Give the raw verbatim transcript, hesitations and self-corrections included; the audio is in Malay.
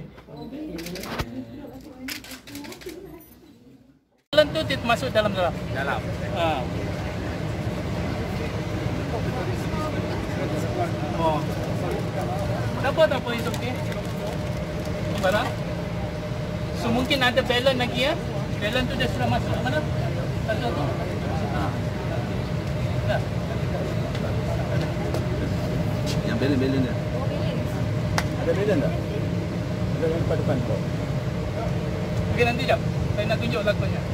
Jalan tu dia masuk dalam dalam. Dalam. Ha. Oh. Kenapa tak boleh hidup ni? Barang. So mungkin ada balon lagi ya. Balon tu dia sudah masuk mana? Satu tu. Ha. Dah. Yang balon-balon dia. Ada balon tak? Ada yang depan-depan tu. Okey nanti jap. Saya nak tunjuk lakonnya.